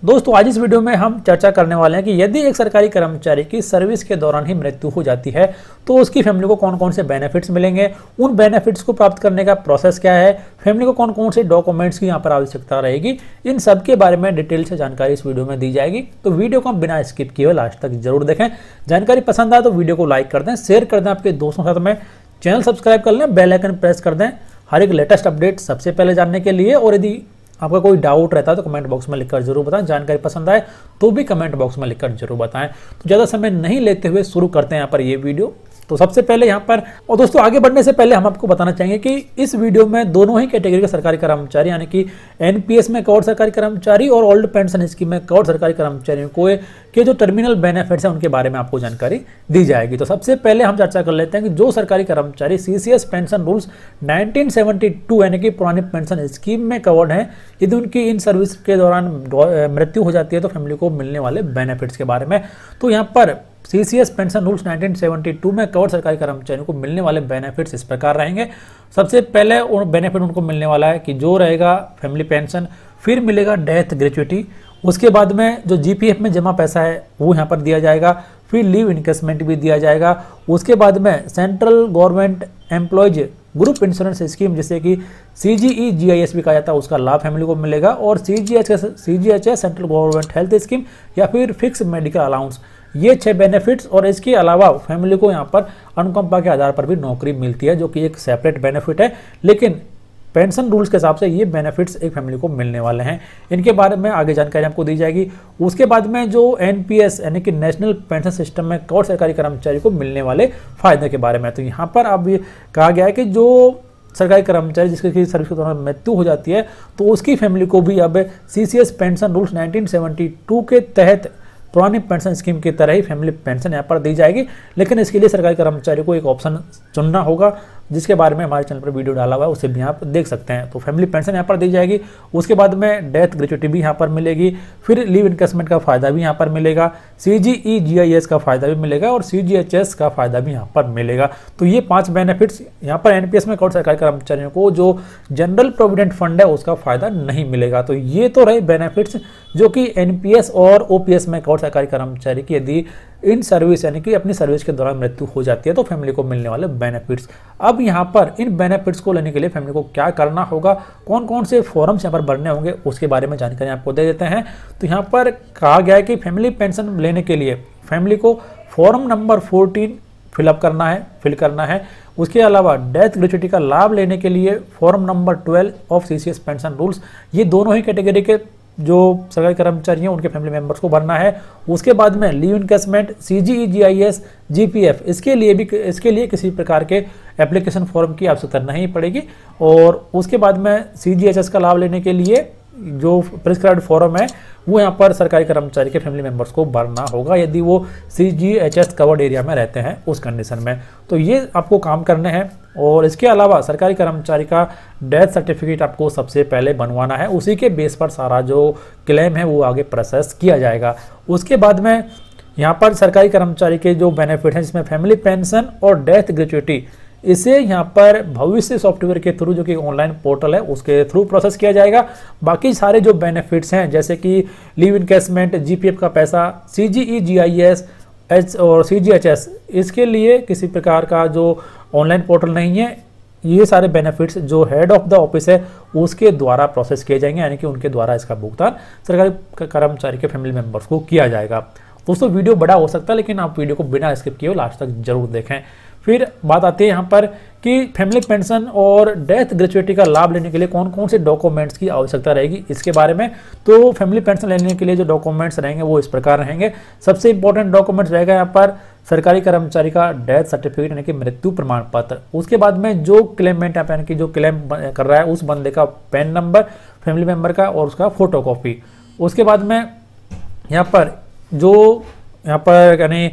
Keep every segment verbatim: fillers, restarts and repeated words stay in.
दोस्तों आज इस वीडियो में हम चर्चा करने वाले हैं कि यदि एक सरकारी कर्मचारी की सर्विस के दौरान ही मृत्यु हो जाती है तो उसकी फैमिली को कौन कौन से बेनिफिट्स मिलेंगे, उन बेनिफिट्स को प्राप्त करने का प्रोसेस क्या है, फैमिली को कौन कौन से डॉक्यूमेंट्स की यहाँ पर आवश्यकता रहेगी, इन सब के बारे में डिटेल से जानकारी इस वीडियो में दी जाएगी। तो वीडियो को हम बिना स्किप किए लास्ट तक जरूर देखें। जानकारी पसंद आए तो वीडियो को लाइक कर दें, शेयर कर दें आपके दोस्तों के साथ में, चैनल सब्सक्राइब कर लें, बेल आइकन प्रेस कर दें हर एक लेटेस्ट अपडेट सबसे पहले जानने के लिए। और यदि आपका कोई डाउट रहता है तो कमेंट बॉक्स में लिखकर जरूर बताएं। जानकारी पसंद आए तो भी कमेंट बॉक्स में लिखकर जरूर बताएं। तो ज़्यादा समय नहीं लेते हुए शुरू करते हैं यहाँ पर ये वीडियो। तो सबसे पहले यहाँ पर, और दोस्तों आगे बढ़ने से पहले हम आपको बताना चाहेंगे कि इस वीडियो में दोनों ही कैटेगरी के सरकारी कर्मचारी यानी कि एनपीएस में कवर्ड सरकारी कर्मचारी और ओल्ड पेंशन स्कीम में कवर्ड सरकारी कर्मचारियों को के जो टर्मिनल बेनिफिट्स हैं उनके बारे में आपको जानकारी दी जाएगी। तो सबसे पहले हम चर्चा कर लेते हैं कि जो सरकारी कर्मचारी CCS pension rules nineteen seventy two यानी कि पुरानी पेंशन स्कीम में कवर्ड हैं, यदि उनकी इन सर्विस के दौरान मृत्यु हो जाती है तो फैमिली को मिलने वाले बेनिफिट्स के बारे में। तो यहाँ पर CCS pension rules nineteen seventy two में कवर्ड सरकारी कर्मचारियों को मिलने वाले बेनिफिट्स इस प्रकार रहेंगे। सबसे पहले बेनिफिट उनको मिलने वाला है कि जो रहेगा फैमिली पेंशन, फिर मिलेगा डेथ ग्रेच्युटी, उसके बाद में जो जीपीएफ में जमा पैसा है वो यहाँ पर दिया जाएगा, फिर लीव इनकेसमेंट भी दिया जाएगा, उसके बाद में central government employees group insurance scheme जिसे कि सीजीई जीआईएस भी कहा जाता है उसका लाभ फैमिली को मिलेगा, और CGHS CGHS central government health scheme या फिर फिक्स मेडिकल अलाउंस, ये छह बेनिफिट्स। और इसके अलावा फैमिली को यहाँ पर अनुकंपा के आधार पर भी नौकरी मिलती है जो कि एक सेपरेट बेनिफिट है, लेकिन पेंशन रूल्स के हिसाब से ये बेनिफिट्स एक फैमिली को मिलने वाले हैं। इनके बारे में आगे जानकारी आपको दी जाएगी। उसके बाद में जो एनपीएस यानी कि नेशनल पेंशन सिस्टम में कवर्ड सरकारी कर्मचारी को मिलने वाले फायदे के बारे में। तो यहाँ पर अब ये कहा गया है कि जो सरकारी कर्मचारी जिसकी सर्विस के दौरान मृत्यु हो जाती है तो उसकी फैमिली को भी अब CCS pension rules nineteen seventy two के तहत पुरानी पेंशन स्कीम की तरह ही फैमिली पेंशन यहाँ पर दी जाएगी, लेकिन इसके लिए सरकारी कर्मचारी को एक ऑप्शन चुनना होगा जिसके बारे में हमारे चैनल पर वीडियो डाला हुआ है, उसे भी आप देख सकते हैं। तो फैमिली पेंशन यहाँ पर दी जाएगी, उसके बाद में डेथ ग्रेच्युटी भी यहाँ पर मिलेगी, फिर लीव इनकेसमेंट का फायदा भी यहाँ पर मिलेगा, सीजीई जीआईएस का फायदा भी मिलेगा और सीजीएचएस का फायदा भी यहाँ पर मिलेगा। तो ये पांच बेनिफिट्स यहाँ पर एनपीएस में कवर्ड सरकारी कर्मचारियों को जो जनरल प्रोविडेंट फंड है उसका फायदा नहीं मिलेगा। तो ये तो रहे बेनिफिट्स जो कि एनपीएस और ओपीएस में कवर्ड सरकारी कर्मचारी की यदि इन सर्विस यानी कि अपनी सर्विस के दौरान मृत्यु हो जाती है तो फैमिली को मिलने वाले बेनिफिट्स। अब यहाँ पर इन बेनिफिट्स को लेने के लिए फैमिली को क्या करना होगा, कौन कौन से फॉर्म्स यहाँ पर भरने होंगे उसके बारे में जानकारी आपको दे देते हैं। तो यहाँ पर कहा गया है कि फैमिली पेंशन लेने के लिए फैमिली को फॉर्म नंबर फोर्टीन फिलअप करना है फिल करना है। उसके अलावा डेथ ग्रेच्युटी का लाभ लेने के लिए form number twelve of CCS pension rules, ये दोनों ही कैटेगरी के जो सरकारी कर्मचारी हैं उनके फैमिली मेंबर्स को भरना है। उसके बाद में leave encashment, CGE GIS, GPF, इसके लिए भी इसके लिए किसी प्रकार के एप्लीकेशन फॉर्म की आवश्यकता नहीं पड़ेगी। और उसके बाद में सीजीएचएस का लाभ लेने के लिए जो प्रिस्क्राइब्ड फॉर्म है वो यहाँ पर सरकारी कर्मचारी के फैमिली मेंबर्स को भरना होगा यदि वो सीजीएचएस कवर्ड एरिया में रहते हैं उस कंडीशन में। तो ये आपको काम करने हैं। और इसके अलावा सरकारी कर्मचारी का डेथ सर्टिफिकेट आपको सबसे पहले बनवाना है, उसी के बेस पर सारा जो क्लेम है वो आगे प्रोसेस किया जाएगा। उसके बाद में यहाँ पर सरकारी कर्मचारी के जो बेनिफिट हैं जिसमें फैमिली पेंशन और डेथ ग्रेच्युटी, इसे यहाँ पर भविष्य सॉफ्टवेयर के थ्रू जो कि ऑनलाइन पोर्टल है उसके थ्रू प्रोसेस किया जाएगा। बाकी सारे जो बेनिफिट्स हैं जैसे कि लीव इनकेसमेंट, जीपीएफ का पैसा, सीजीई जीआईएस एच और सीजीएचएस, इसके लिए किसी प्रकार का जो ऑनलाइन पोर्टल नहीं है। ये सारे बेनिफिट्स जो हेड ऑफ द ऑफिस है उसके द्वारा प्रोसेस किए जाएंगे, यानी कि उनके द्वारा इसका भुगतान सरकारी कर्मचारी के फैमिली मेंबर्स को किया जाएगा। दोस्तों वीडियो बड़ा हो सकता है लेकिन आप वीडियो को बिना स्किप किए लास्ट तक जरूर देखें। फिर बात आती है यहाँ पर कि फैमिली पेंशन और डेथ ग्रेच्युटी का लाभ लेने के लिए कौन कौन से डॉक्यूमेंट्स की आवश्यकता रहेगी इसके बारे में। तो फैमिली पेंशन लेने के लिए जो डॉक्यूमेंट्स रहेंगे वो इस प्रकार रहेंगे। सबसे इंपॉर्टेंट डॉक्यूमेंट्स रहेगा यहाँ पर सरकारी कर्मचारी का डेथ सर्टिफिकेट यानी कि मृत्यु प्रमाण पत्र। उसके बाद में जो क्लेमेंट यानी कि जो क्लेम कर रहा है उस बंदे का पैन नंबर फैमिली मेम्बर का और उसका फोटो कॉपी। उसके बाद में यहाँ पर जो यहाँ पर यानी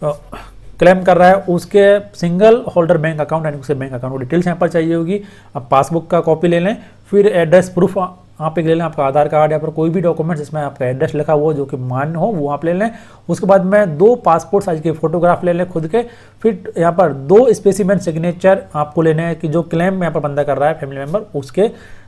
क्लेम कर रहा है उसके सिंगल होल्डर बैंक अकाउंट यानी उसके बैंक अकाउंट डिटेल्स यहाँ पर चाहिए होगी। आप पासबुक का कॉपी ले लें, फिर एड्रेस प्रूफ आप एक ले लें, आपका आधार कार्ड या फिर कोई भी डॉक्यूमेंट जिसमें आपका एड्रेस लिखा हुआ जो कि मान्य हो वो आप ले लें। उसके बाद में दो पासपोर्ट साइज के फोटोग्राफ ले लें खुद के। फिर यहाँ पर दो स्पेसिमेन सिग्नेचर आपको लेने हैं कि जो क्लेम यहाँ पर बंदा कर रहा है फैमिली मेंबर उसके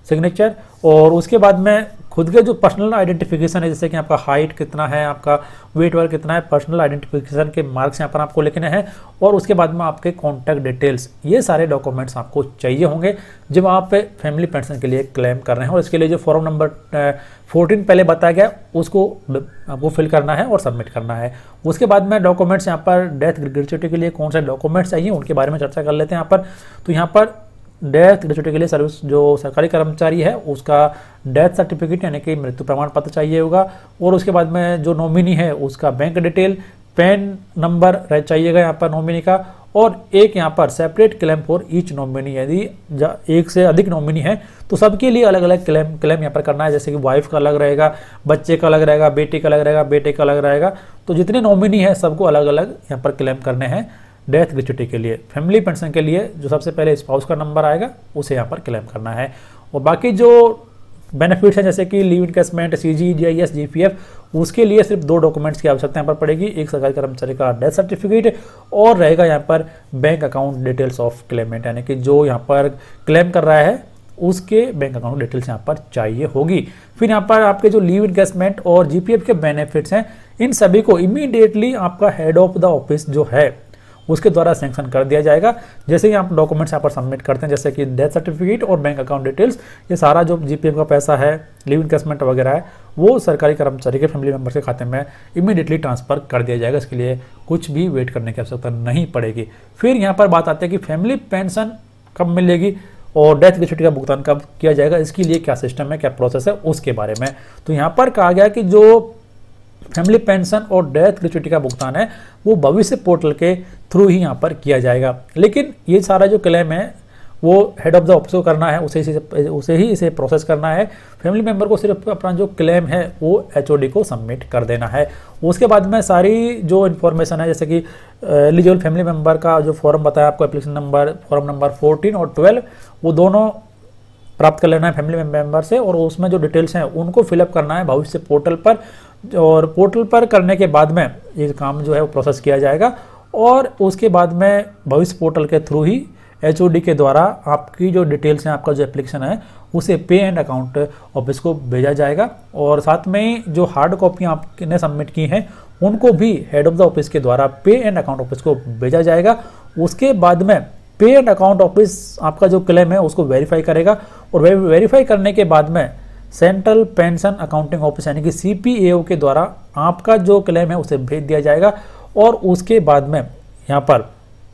सिग्नेचर, और उसके बाद में खुद के जो पर्सनल आइडेंटिफिकेशन है, जैसे कि आपका हाइट कितना है, आपका वेट वर्क कितना है, पर्सनल आइडेंटिफिकेशन के मार्क्स यहाँ पर आपको लिखने हैं, और उसके बाद में आपके कॉन्टैक्ट डिटेल्स, ये सारे डॉक्यूमेंट्स आपको चाहिए होंगे जब आप फैमिली पेंशन के लिए क्लेम कर रहे हैं। और इसके लिए जो फॉर्म नंबर फोर्टीन पहले बताया गया उसको आपको फिल करना है और सबमिट करना है। उसके बाद में डॉक्यूमेंट्स यहाँ पर डेथ ग्रेच्युटी के लिए कौन से डॉक्यूमेंट्स चाहिए उनके बारे में चर्चा कर लेते हैं यहाँ पर। तो यहाँ पर डेथ ग्रेच्युटी के लिए सर्विस जो सरकारी कर्मचारी है उसका डेथ सर्टिफिकेट यानी कि मृत्यु प्रमाण पत्र चाहिए होगा, और उसके बाद में जो नॉमिनी है उसका बैंक डिटेल, पैन नंबर चाहिएगा यहाँ पर नॉमिनी का, और एक यहाँ पर separate claim for each nominee. यदि एक से अधिक नॉमिनी है तो सबके लिए अलग अलग क्लेम क्लेम यहाँ पर करना है, जैसे कि वाइफ का अलग रहेगा, बच्चे का अलग रहेगा, बेटे का अलग रहेगा, बेटे का अलग रहेगा। तो जितने नॉमिनी है सबको अलग अलग यहाँ पर क्लेम करने हैं डेथ ग्रेच्युटी के लिए। फैमिली पेंशन के लिए जो सबसे पहले स्पाउस का नंबर आएगा उसे यहाँ पर क्लेम करना है, और बाकी जो बेनिफिट्स हैं जैसे कि leave encashment, CG, GIS, GPF, उसके लिए सिर्फ दो डॉक्यूमेंट्स की आवश्यकता यहाँ पर पड़ेगी, एक सरकारी कर्मचारी का डेथ सर्टिफिकेट और रहेगा यहाँ पर bank account details of claimant, यानी कि जो यहाँ पर क्लेम कर रहा है उसके बैंक अकाउंट डिटेल्स यहाँ पर चाहिए होगी। फिर यहाँ पर आपके जो लीव इनकेसमेंट और जीपीएफ के बेनिफिट्स हैं इन सभी को इमीडिएटली आपका हेड ऑफ द ऑफिस जो है उसके द्वारा सैंक्शन कर दिया जाएगा। जैसे ही आप डॉक्यूमेंट्स यहाँ पर सबमिट करते हैं जैसे कि डेथ सर्टिफिकेट और बैंक अकाउंट डिटेल्स, ये सारा जो जीपीएफ का पैसा है, लीव इनकेसमेंट वगैरह है, वो सरकारी कर्मचारी के फैमिली मेंबर्स के खाते में इमीडिएटली ट्रांसफर कर दिया जाएगा। इसके लिए कुछ भी वेट करने की आवश्यकता नहीं पड़ेगी। फिर यहाँ पर बात आती है कि फैमिली पेंशन कब मिलेगी और डेथ ग्रेच्युटी का भुगतान कब किया जाएगा, इसके लिए क्या सिस्टम है, क्या प्रोसेस है, उसके बारे में। तो यहाँ पर कहा गया कि जो फैमिली पेंशन और डेथ ग्रेच्युटी का भुगतान है वो भविष्य पोर्टल के थ्रू ही यहाँ पर किया जाएगा, लेकिन ये सारा जो क्लेम है वो हेड ऑफ द ऑफिस को करना है, उसे इसे उसे ही इसे प्रोसेस करना है। फैमिली मेंबर को सिर्फ अपना जो क्लेम है वो एचओडी को सबमिट कर देना है। उसके बाद में सारी जो इन्फॉर्मेशन है जैसे कि एलिजिबल फैमिली मेंबर का जो फॉर्म बताया आपको, application number form number fourteen और ट्वेल्व, वो दोनों प्राप्त कर लेना है फैमिली मेंबर से, और उसमें जो डिटेल्स हैं उनको फिलअप करना है भविष्य पोर्टल पर, और पोर्टल पर करने के बाद में ये काम जो है वो प्रोसेस किया जाएगा, और उसके बाद में भविष्य पोर्टल के थ्रू ही एचओडी के द्वारा आपकी जो डिटेल्स हैं, आपका जो एप्लीकेशन है उसे पे एंड अकाउंट ऑफिस को भेजा जाएगा, और साथ में जो हार्ड कॉपी आपने सबमिट की हैं उनको भी हेड ऑफ द ऑफिस के द्वारा पे एंड अकाउंट ऑफिस को भेजा जाएगा। उसके बाद में पे एंड अकाउंट ऑफिस आपका जो क्लेम है उसको वेरीफाई करेगा, और वे, वेरीफाई करने के बाद में सेंट्रल पेंशन अकाउंटिंग ऑफिस यानी कि सीपीएओ के द्वारा आपका जो क्लेम है उसे भेज दिया जाएगा, और उसके बाद में यहाँ पर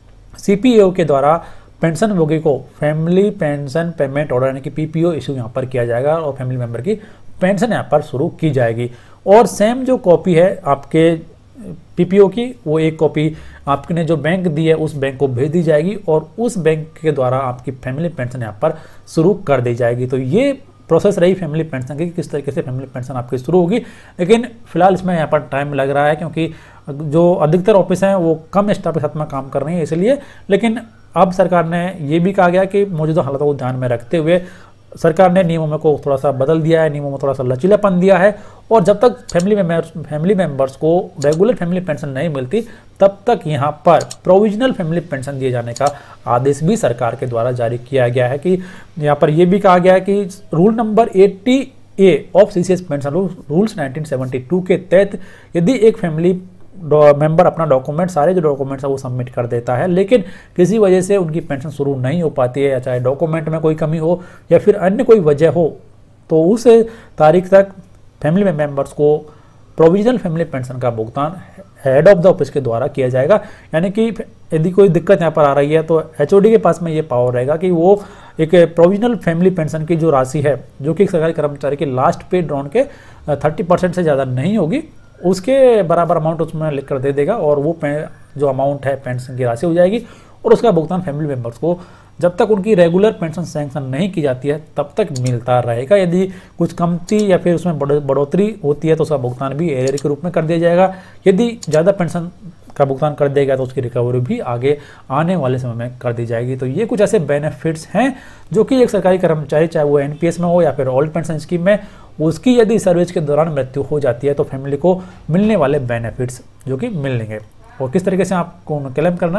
सीपीएओ के द्वारा पेंशन भोगी को फैमिली पेंशन पेमेंट ऑर्डर यानी कि पीपीओ इशू यहाँ पर किया जाएगा, और फैमिली मेंबर की पेंशन यहाँ पर शुरू की जाएगी। और सेम जो कॉपी है आपके पीपीओ की, वो एक कॉपी आपने जो बैंक दी है उस बैंक को भेज दी जाएगी, और उस बैंक के द्वारा आपकी फैमिली पेंशन यहाँ पर शुरू कर दी जाएगी। तो ये प्रोसेस रही फैमिली पेंशन की, किस तरीके से फैमिली पेंशन आपकी शुरू होगी। लेकिन फिलहाल इसमें यहाँ पर टाइम लग रहा है क्योंकि जो अधिकतर ऑफिस हैं वो कम स्टाफ के साथ में काम कर रही हैं इसलिए। लेकिन अब सरकार ने ये भी कहा गया कि मौजूदा हालातों को ध्यान में रखते हुए सरकार ने नियमों में को थोड़ा सा बदल दिया है, नियमों में थोड़ा सा लचीलापन दिया है, और जब तक फैमिली मेंबर्स फैमिली मेंबर्स को रेगुलर फैमिली पेंशन नहीं मिलती तब तक यहाँ पर प्रोविजनल फैमिली पेंशन दिए जाने का आदेश भी सरकार के द्वारा जारी किया गया है। कि यहाँ पर यह भी कहा गया है कि रूल नंबर अस्सी A of CCS pension rules nineteen seventy two के तहत यदि एक फैमिली मेंबर अपना डॉक्यूमेंट सारे जो डॉक्यूमेंट्स है वो सबमिट कर देता है, लेकिन किसी वजह से उनकी पेंशन शुरू नहीं हो पाती है, या चाहे डॉक्यूमेंट में कोई कमी हो या फिर अन्य कोई वजह हो, तो उस तारीख तक फैमिली मेंबर्स को प्रोविजनल फैमिली पेंशन का भुगतान हेड ऑफ द ऑफिस के द्वारा किया जाएगा। यानी कि यदि कोई दिक्कत यहाँ पर आ रही है तो एचओडी के पास में ये पावर रहेगा कि वो एक प्रोविजनल फैमिली पेंशन की जो राशि है जो कि सरकारी कर्मचारी के लास्ट पे ड्रॉन के थर्टी परसेंट से ज़्यादा नहीं होगी, उसके बराबर अमाउंट उसमें लिख कर दे देगा, और वो जो अमाउंट है पेंशन की राशि हो जाएगी, और उसका भुगतान फैमिली मेंबर्स को जब तक उनकी रेगुलर पेंशन सैंक्शन नहीं की जाती है तब तक मिलता रहेगा। यदि कुछ कमती या फिर उसमें बढ़ोतरी होती है तो उसका भुगतान भी एरियर के रूप में कर दिया जाएगा। यदि ज़्यादा पेंशन का भुगतान कर देगा तो उसकी रिकवरी भी आगे आने वाले समय में कर दी जाएगी। तो ये कुछ ऐसे बेनिफिट्स हैं जो कि एक सरकारी कर्मचारी चाहे वो एनपीएस में हो या फिर ओल्ड पेंशन स्कीम में, उसकी यदि सर्विस के दौरान मृत्यु हो जाती है तो फैमिली को मिलने वाले बेनिफिट्स जो कि मिलेंगे। और किस तरीके से आपको क्लेम करना है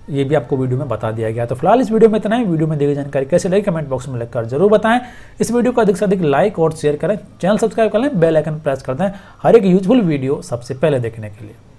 ये भी आपको वीडियो में बता दिया गया। तो फिलहाल इस वीडियो में इतना ही। वीडियो में दी गई जानकारी कैसे लगी कमेंट बॉक्स में लिखकर जरूर बताएं। इस वीडियो को अधिक से अधिक लाइक और शेयर करें, चैनल सब्सक्राइब कर लें, बेल आइकन प्रेस कर दें हर एक यूजफुल वीडियो सबसे पहले देखने के लिए।